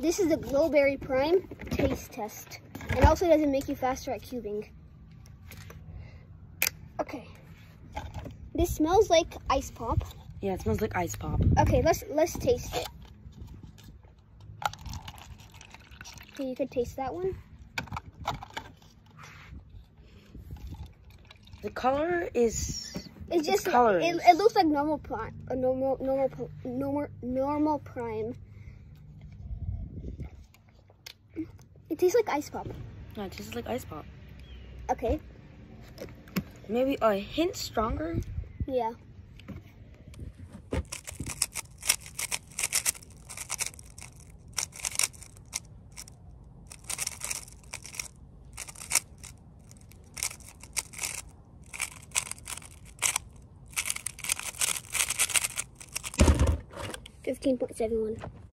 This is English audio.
This is the Glowberry Prime taste test. And also doesn't make you faster at cubing. Okay. This smells like ice pop. Yeah, it smells like ice pop. Okay, let's taste it. Okay, you could taste that one. The color is. It's just it looks like normal prime, normal prime. It tastes like ice pop. Yeah, it tastes like ice pop. Okay. Maybe a hint stronger. Yeah. $15.71.